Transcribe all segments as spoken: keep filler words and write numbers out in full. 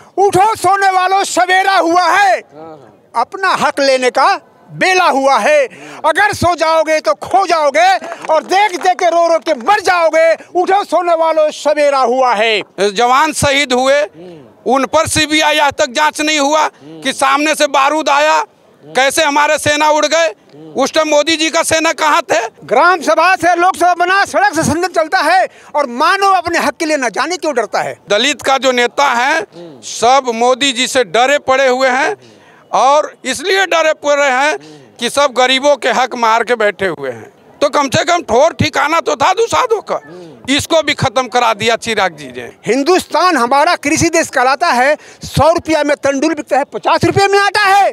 उठो सोने वालों सवेरा हुआ है, अपना हक लेने का बेला हुआ है। अगर सो जाओगे तो खो जाओगे और देख देख के रो रो के मर जाओगे। उठो सोने वालों सवेरा हुआ है। जवान शहीद हुए, उन पर सीबीआई आज तक जांच नहीं हुआ कि सामने से बारूद आया, कैसे हमारे सेना उड़ गए। उस टाइम मोदी जी का सेना कहाँ थे? ग्राम सभा से लोकसभा बना, सड़क से संसद चलता है और मानव अपने हक के लिए न जाने क्यों डरता है। दलित का जो नेता है सब मोदी जी से डरे पड़े हुए हैं और इसलिए डरे पड़े हैं कि सब गरीबों के हक मार के बैठे हुए हैं। तो कम से कम ठोर ठिकाना तो था दुसाधों का, इसको भी खत्म करा दिया चिराग जी ने। हिंदुस्तान हमारा कृषि देश कहलाता है। सौ रुपया में तंदूर बिकता है, पचास रुपये में आटा है।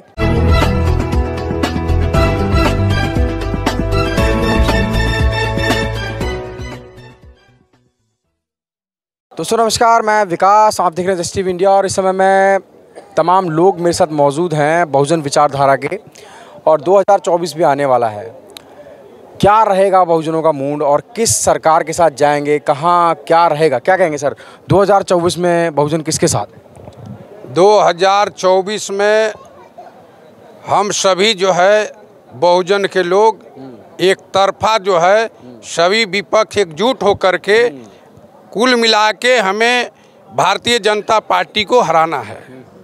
दोस्तों नमस्कार, मैं विकास, आप देख रहे हैं जस्ट टीवी इंडिया। और इस समय मैं तमाम लोग मेरे साथ मौजूद हैं बहुजन विचारधारा के, और दो हज़ार चौबीस भी आने वाला है। क्या रहेगा बहुजनों का मूड और किस सरकार के साथ जाएंगे, कहाँ क्या रहेगा, क्या कहेंगे सर? दो हज़ार चौबीस में बहुजन किसके साथ है? दो हज़ार चौबीस में हम सभी जो है बहुजन के लोग एक तरफा जो है सभी विपक्ष एकजुट होकर के कुल मिला के हमें भारतीय जनता पार्टी को हराना है।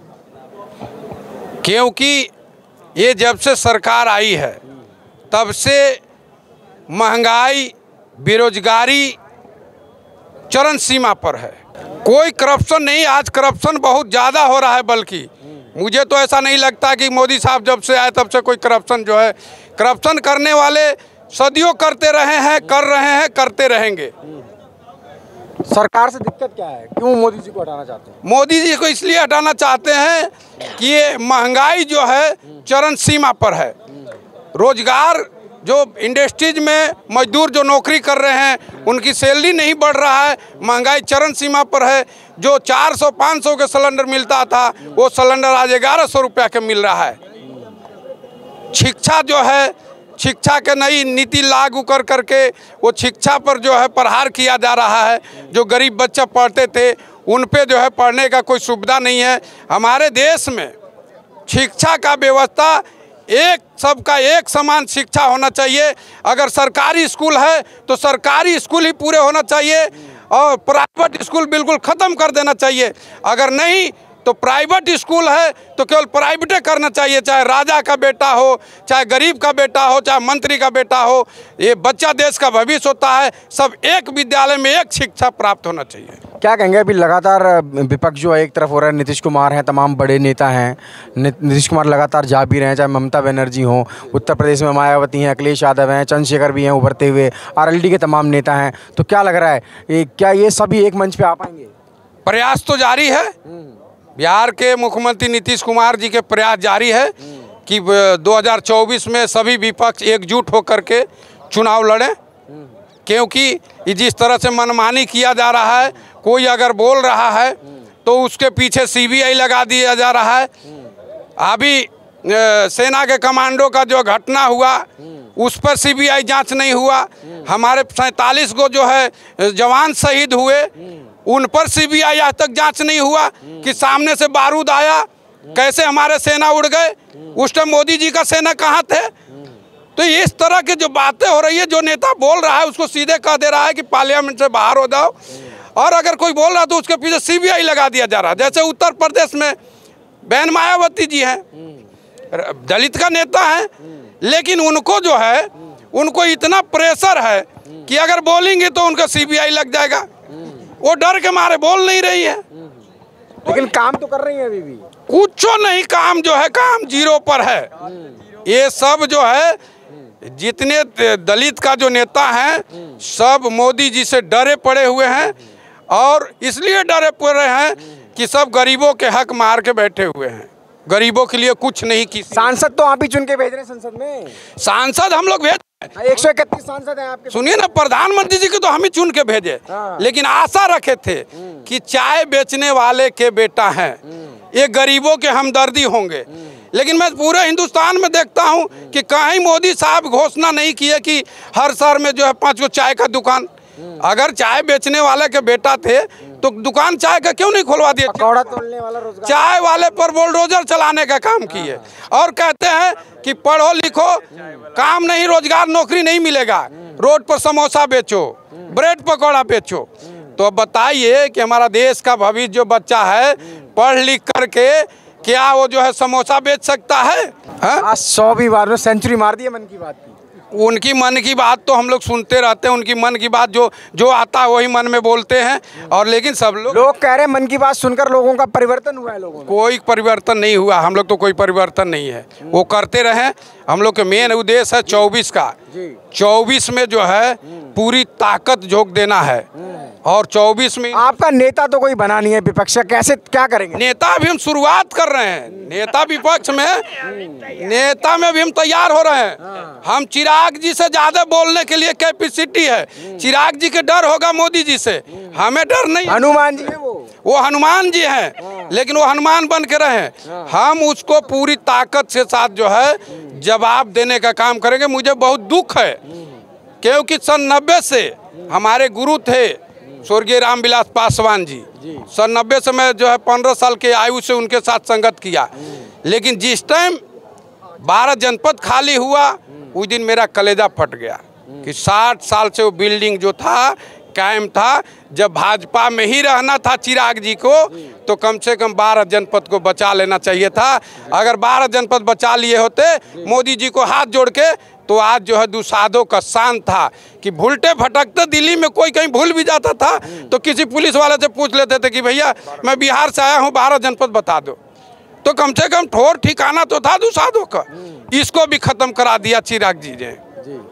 क्योंकि ये जब से सरकार आई है तब से महंगाई, बेरोजगारी चरम सीमा पर है। कोई करप्शन नहीं, आज करप्शन बहुत ज़्यादा हो रहा है। बल्कि मुझे तो ऐसा नहीं लगता कि मोदी साहब जब से आए तब से कोई करप्शन जो है, करप्शन करने वाले सदियों करते रहे हैं, कर रहे हैं, करते रहेंगे। सरकार से दिक्कत क्या है, क्यों मोदी जी को हटाना चाहते हैं? मोदी जी को इसलिए हटाना चाहते हैं कि ये महंगाई जो है चरम सीमा पर है। रोजगार जो इंडस्ट्रीज में मजदूर जो नौकरी कर रहे हैं उनकी सैलरी नहीं बढ़ रहा है, महंगाई चरम सीमा पर है। जो चार सौ पाँच सौ के सिलेंडर मिलता था वो सिलेंडर आज ग्यारह सौ रुपया के मिल रहा है। शिक्षा जो है, शिक्षा के नई नीति लागू कर करके वो शिक्षा पर जो है प्रहार किया जा रहा है। जो गरीब बच्चे पढ़ते थे उन पे जो है पढ़ने का कोई सुविधा नहीं है। हमारे देश में शिक्षा का व्यवस्था एक, सबका एक समान शिक्षा होना चाहिए। अगर सरकारी स्कूल है तो सरकारी स्कूल ही पूरे होना चाहिए और प्राइवेट स्कूल बिल्कुल ख़त्म कर देना चाहिए। अगर नहीं तो प्राइवेट स्कूल है तो केवल प्राइवेटे करना चाहिए, चाहे राजा का बेटा हो, चाहे गरीब का बेटा हो, चाहे मंत्री का बेटा हो। ये बच्चा देश का भविष्य होता है। सब एक विद्यालय में एक शिक्षा प्राप्त होना चाहिए। क्या कहेंगे? अभी लगातार विपक्ष जो है एक तरफ हो रहा है, नीतीश कुमार हैं, तमाम बड़े नेता हैं। नीतीश कुमार लगातार जा भी रहे हैं, चाहे ममता बनर्जी हों, उत्तर प्रदेश में मायावती हैं, अखिलेश यादव हैं, चंद्रशेखर भी हैं उभरते हुए, आरएलडी के तमाम नेता हैं। तो क्या लग रहा है, ये क्या ये सभी एक मंच पर आ पाएंगे? प्रयास तो जारी है। बिहार के मुख्यमंत्री नीतीश कुमार जी के प्रयास जारी है कि दो हज़ार चौबीस में सभी विपक्ष एकजुट होकर के चुनाव लड़ें। क्योंकि जिस तरह से मनमानी किया जा रहा है, कोई अगर बोल रहा है तो उसके पीछे सीबीआई लगा दिया जा रहा है। अभी सेना के कमांडो का जो घटना हुआ उस पर सीबीआई जांच नहीं हुआ। हमारे सैंतालीस को जो है जवान शहीद हुए, उन पर सीबीआई आज तक जांच नहीं हुआ कि सामने से बारूद आया, कैसे हमारे सेना उड़ गए। उस टाइम मोदी जी का सेना कहाँ थे? तो इस तरह की जो बातें हो रही है, जो नेता बोल रहा है उसको सीधे कह दे रहा है कि पार्लियामेंट से बाहर हो जाओ, और अगर कोई बोल रहा है तो उसके पीछे सीबीआई लगा दिया जा रहा है। जैसे उत्तर प्रदेश में बहन मायावती जी हैं, दलित का नेता है, लेकिन उनको जो है उनको इतना प्रेशर है कि अगर बोलेंगे तो उनका सीबीआई लग जाएगा। वो डर के मारे बोल नहीं रही है। लेकिन काम तो कर रही है अभी भी। कुछ नहीं, काम जो है काम जीरो पर है। ये सब जो है जितने दलित का जो नेता हैं सब मोदी जी से डरे पड़े हुए हैं और इसलिए डरे पड़े हैं कि सब गरीबों के हक मार के बैठे हुए हैं। गरीबों के लिए कुछ नहीं की। सांसद तो आप ही चुन के भेज रहे हैं संसद में। सांसद हम लोग भेज एक सौ इकतीस सांसद हैं आपके। सुनिए ना, प्रधानमंत्री जी को तो हम ही चुन के भेजे। हाँ। लेकिन आशा रखे थे कि चाय बेचने वाले के बेटा हैं, ये गरीबों के हमदर्दी होंगे। लेकिन मैं पूरे हिंदुस्तान में देखता हूं कि कहीं मोदी साहब घोषणा नहीं किए कि हर शहर में जो है पाँच गो चाय का दुकान। अगर चाय बेचने वाले के बेटा थे तो दुकान चाय का क्यों नहीं खुलवा दिए? पकौड़ा तोलने वाला रोजगार, चाय वाले पर बुलडोजर चलाने का काम किए और कहते हैं कि पढ़ो लिखो, काम नहीं, रोजगार नौकरी नहीं मिलेगा, रोड पर समोसा बेचो, ब्रेड पकौड़ा बेचो। तो अब बताइए कि हमारा देश का भविष्य जो बच्चा है पढ़ लिख करके क्या वो जो है समोसा बेच सकता है? आज सौ भी बार में सेंचुरी मार दी है मन की बात की। उनकी मन की बात तो हम लोग सुनते रहते हैं, उनकी मन की बात जो जो आता है वही मन में बोलते हैं। और लेकिन सब लोग लोग कह रहे हैं मन की बात सुनकर लोगों का परिवर्तन हुआ है। लोगों में कोई परिवर्तन नहीं हुआ, हम लोग तो कोई परिवर्तन नहीं है, वो करते रहे। हम लोग के मेन उद्देश्य है चौबीस का, चौबीस में जो है पूरी ताकत झोंक देना है। और चौबीस में आपका नेता तो कोई बना नहीं है, विपक्ष कैसे क्या करेंगे? नेता अभी हम शुरुआत कर रहे हैं, नेता विपक्ष में, नेता में भी हम तैयार हो रहे हैं। हम चिराग जी से ज्यादा बोलने के लिए कैपेसिटी है। चिराग जी के डर होगा मोदी जी से, हमें डर नहीं। हनुमान जी है वो वो हनुमान जी हैं, लेकिन वो हनुमान बन के रहे। हम उसको पूरी ताकत से साथ जो है जवाब देने का काम करेंगे। मुझे बहुत दुख है क्योंकि सन नब्बे से हमारे गुरु थे स्वर्गीय रामविलास पासवान जी, सन नब्बे से मैं जो है पंद्रह साल के आयु से उनके साथ संगत किया। लेकिन जिस टाइम बारह जनपद खाली हुआ उस दिन मेरा कलेजा फट गया कि साठ साल से वो बिल्डिंग जो था कायम था। जब भाजपा में ही रहना था चिराग जी को तो कम से कम बारह जनपद को बचा लेना चाहिए था। अगर बारह जनपद बचा लिए होते मोदी जी को हाथ जोड़ के तो आज जो है दुसाधों का शान था कि भुलटे भटकते दिल्ली में कोई कहीं भूल भी जाता था तो किसी पुलिस वाले से पूछ लेते थे कि भैया मैं बिहार से आया हूँ, बारह जनपद बता दो। तो कम से कम ठोर ठिकाना तो था दुसाधों का। इसको भी खत्म करा दिया चिराग जी ने।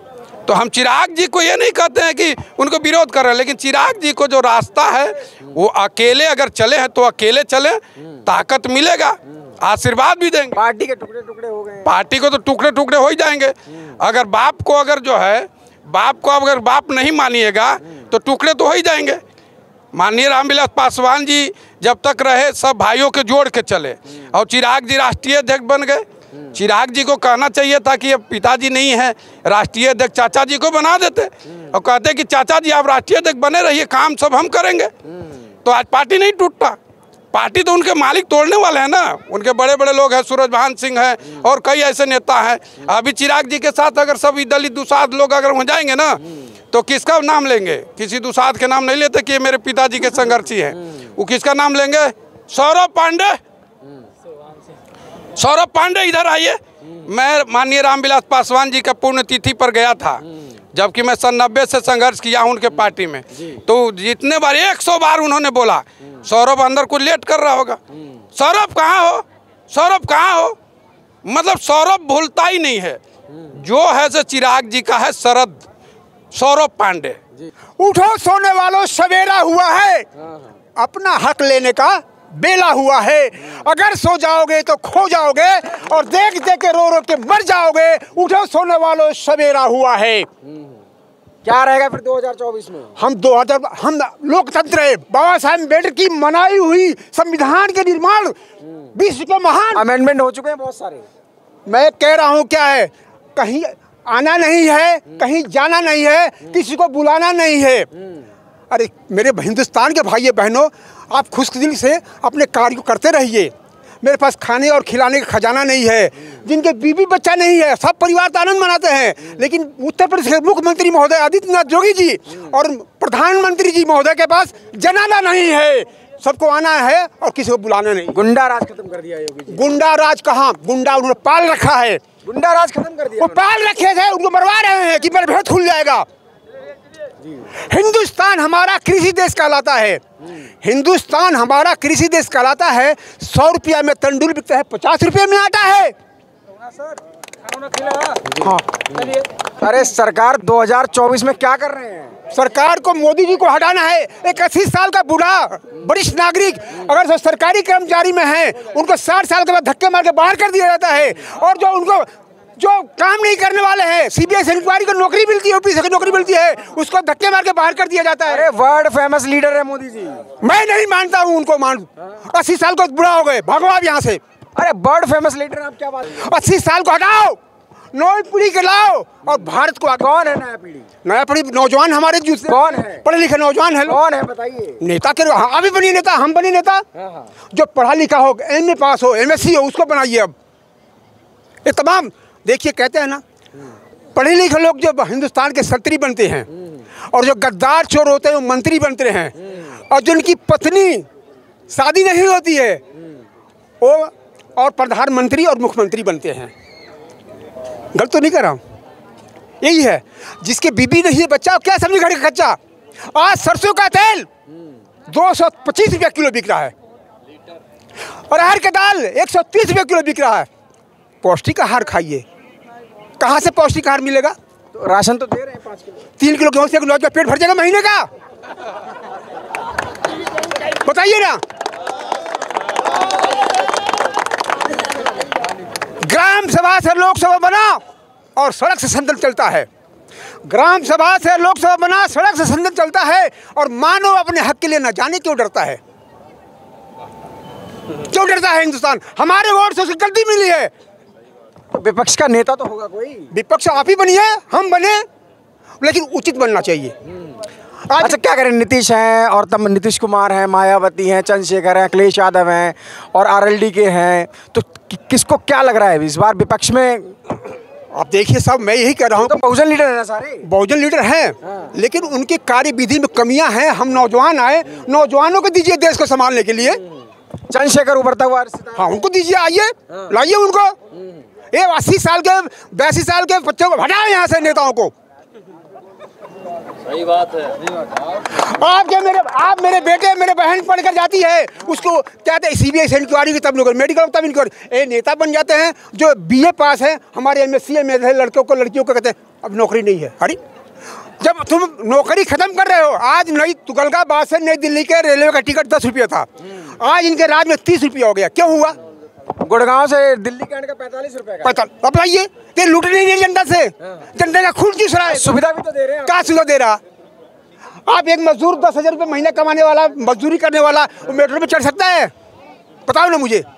तो हम चिराग जी को ये नहीं कहते हैं कि उनको विरोध कर रहे हैं, लेकिन चिराग जी को जो रास्ता है वो अकेले अगर चले हैं तो अकेले चले, ताकत मिलेगा, आशीर्वाद भी देंगे। पार्टी के टुकड़े टुकड़े हो गए, पार्टी को तो टुकड़े टुकड़े हो ही जाएंगे। अगर बाप को अगर जो है बाप को अगर बाप नहीं मानिएगा तो टुकड़े तो हो ही जाएंगे। माननीय रामविलास पासवान जी जब तक रहे सब भाइयों के जोड़ के चले और चिराग जी राष्ट्रीय अध्यक्ष बन गए। चिराग जी को कहना चाहिए था कि अब पिताजी नहीं है, राष्ट्रीय अध्यक्ष चाचा जी को बना देते और कहते कि चाचा जी आप राष्ट्रीय अध्यक्ष बने रहिए, काम सब हम करेंगे। तो आज पार्टी नहीं टूटता। पार्टी तो उनके मालिक तोड़ने वाले हैं ना, उनके बड़े बड़े लोग हैं, सूरजभान सिंह हैं और कई ऐसे नेता हैं। अभी चिराग जी के साथ अगर सभी दलित दुसाध लोग अगर हो जाएंगे ना तो किसका नाम लेंगे? किसी दुसाध के नाम नहीं लेते कि ये मेरे पिताजी के संघर्षी हैं। वो किसका नाम लेंगे? सौरभ पांडे। सौरभ पांडे इधर आइए। मैं माननीय रामविलास पासवान जी का पुण्यतिथि पर गया था जबकि मैं सन नब्बे से संघर्ष किया हूँ उनके पार्टी में। तो जितने बार एक सौ बार उन्होंने बोला सौरभ अंदर को लेट कर रहा होगा, सौरभ कहाँ हो, सौरभ कहाँ हो। मतलब सौरभ भूलता ही नहीं है। जो है से चिराग जी का है शरद सौरभ पांडे। उठो सोने वालों सवेरा हुआ है, अपना हक लेने का बेला हुआ है। अगर सो जाओगे तो खो जाओगे और देख देख के रो रो के मर जाओगे। उठो सोने वालों सवेरा हुआ है। क्या रहेगा फिर दो हज़ार चौबीस में? हम दो हजार हम लोकतंत्र है, बाबा साहब अम्बेडकर की मनाई हुई संविधान के निर्माण विश्व के महान अमेंडमेंट हो चुके हैं बहुत सारे। मैं कह रहा हूँ क्या है, कहीं आना नहीं है, कहीं जाना नहीं है, किसी को बुलाना नहीं है। अरे मेरे हिंदुस्तान के भाइयों बहनों, आप खुशदिल से अपने कार्य को करते रहिए। मेरे पास खाने और खिलाने का खजाना नहीं है, जिनके बीवी बच्चा नहीं है सब परिवार तो आनंद मनाते हैं, लेकिन उत्तर प्रदेश के मुख्यमंत्री महोदय आदित्यनाथ योगी जी और प्रधानमंत्री जी महोदय के पास जनाना नहीं है। सबको आना है और किसी को बुलाना नहीं। गुंडा राज खत्म कर दिया योगी जी। गुंडा राज कहाँ, गुंडा उन्होंने पाल रखा है। गुंडा राज खत्म कर दिया, वो पाल रखे थे, उनको मरवा रहे हैं कि मेरा भेद खुल जाएगा। हिंदुस्तान हमारा कृषि देश कहलाता है, हिंदुस्तान हमारा कृषि देश कहलाता है। सौ रुपया में तंदूर बिकता है, पचास रुपये में आटा है। हाँ। अरे सरकार दो हज़ार चौबीस में क्या कर रहे हैं? सरकार को मोदी जी को हटाना है। एक अस्सी साल का बूढ़ा वरिष्ठ नागरिक अगर जो सरकारी कर्मचारी में है उनको साठ साल के बाद धक्के मार के बाहर कर दिया जाता है। और जो उनको जो काम नहीं करने वाले हैं, सीबीआई इंक्वायरी को नौकरी मिलती है, ओपीएससी की नौकरी मिलती है, उसको धक्के मार के बाहर कर दिया जाता है। अरे वर्ल्ड फेमस लीडर है मोदी जी। मैं नहीं मानता हूँ उनको। मान अस्सी साल को बुढ़ा हो गए, भागो आप यहाँ से। अरे वर्ल्ड फेमस लीडर आप क्या बात? अस्सी साल को हटाओ नई पीढ़ी के लाओ और भारत को आगे। कौन है नया पीढ़ी? नया पीढ़ी नौजवान हमारे जो कौन है? पढ़े लिखे नौजवान है। कौन है बताइए? नेता के हाँ, अभी बनी नेता, हम बनी नेता। हाँ हाँ। जो पढ़ा लिखा हो, एम ए पास हो, एम एस सी हो, उसको बनाइए। अब ये तमाम देखिए, कहते हैं ना, पढ़े लिखे लोग जो हिंदुस्तान के संतरी बनते हैं और जो गद्दार चोर होते हैं वो मंत्री बनते हैं, और जिनकी पत्नी शादी नहीं होती है वो और प्रधानमंत्री और मुख्यमंत्री बनते हैं। गलत तो नहीं कर रहा हूँ? यही है, जिसके बीबी नहीं है, बच्चा क्या समझे घर का कच्चा। आज सरसों का तेल दो सौ पच्चीस रुपया किलो बिक रहा है और अरहर का दाल एक सौ तीस रुपया किलो बिक रहा है। पौष्टिक आहार खाइए। कहाँ से पौष्टिक आहार मिलेगा? तो राशन तो दे रहे हैं पाँच किलो तीन किलो गेहूँ से लोग पेट भर जाएगा महीने का? बताइए ना। ग्राम सभा से लोकसभा बना और सड़क से संसद चलता है। ग्राम सभा से लोकसभा बना, सड़क से संसद चलता है, और मानव अपने हक के लिए न जाने क्यों डरता है। क्यों डरता है हिंदुस्तान? हमारे वोट से उसे गलती मिली है। तो विपक्ष का नेता तो होगा कोई? विपक्ष आप ही बनिए, हम बने, लेकिन उचित बनना चाहिए। आज अच्छा, क्या करें? नीतीश हैं और तब नीतीश कुमार हैं, मायावती हैं, चंद्रशेखर हैं, अखिलेश यादव हैं और आरएलडी के हैं, तो कि, किसको क्या लग रहा है इस बार विपक्ष में? आप देखिए साहब, मैं यही कह रहा हूँ, तो बहुजन लीडर है ना सारे? बहुजन लीडर हैं, हाँ। लेकिन उनके कार्यविधि में कमियां हैं। हम नौजवान आए, नौजवानों को दीजिए देश को संभालने के लिए। चंद्रशेखर उभरता हुआ रिश्तेदार। हाँ, उनको दीजिए, आइए, लाइए उनको। ये अस्सी साल के, बयासी साल के बच्चों को हटाओ यहाँ से, नेताओं को। सही बात है। आप क्या, मेरे आप मेरे बेटे मेरे बहन पढ़कर जाती है, उसको कहते हैं सीबीआई से इंक्वायरी की, तब लोग मेडिकल तब इंक्वायरी। ए नेता बन जाते हैं जो बीए पास है, हमारे एमएससी एम है, लड़कों को लड़कियों को कहते हैं अब नौकरी नहीं है। अरे जब तुम नौकरी खत्म कर रहे हो, आज नई तुगलकाबाद से नई दिल्ली के रेलवे का टिकट दस रुपया था, आज इनके राज में तीस रुपया हो गया। क्यों हुआ? गुड़गांव से दिल्ली के आने का पैंतालीस रुपए का। अब आइए, ये लूट नहीं रही जनता से, जनता का खून चूस रहा है। सुविधा भी तो दे रहे हैं। क्या सुविधा दे रहा? आप एक मजदूर दस हजार रुपये महीने कमाने वाला, मजदूरी करने वाला, वो मेट्रो में चढ़ सकता है? बताओ ना मुझे।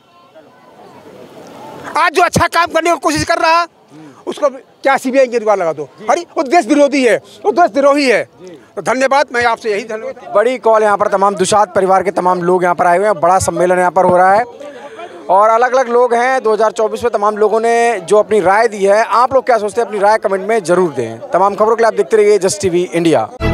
आज जो अच्छा काम करने की कोशिश कर रहा, उसको क्या सीबीआई इंक्वायरी लगा दो? अरे वो देश विरोधी है, वो देश द्रोही है। तो धन्यवाद, मैं आपसे यही धन्यवाद। बड़ी कॉल यहाँ पर तमाम दुसाध परिवार के तमाम लोग यहाँ पर आए हुए हैं। बड़ा सम्मेलन यहाँ पर हो रहा है और अलग अलग लोग हैं। दो हज़ार चौबीस में तमाम लोगों ने जो अपनी राय दी है, आप लोग क्या सोचते हैं? अपनी राय कमेंट में जरूर दें। तमाम खबरों के लिए आप देखते रहिए जस्ट टीवी इंडिया।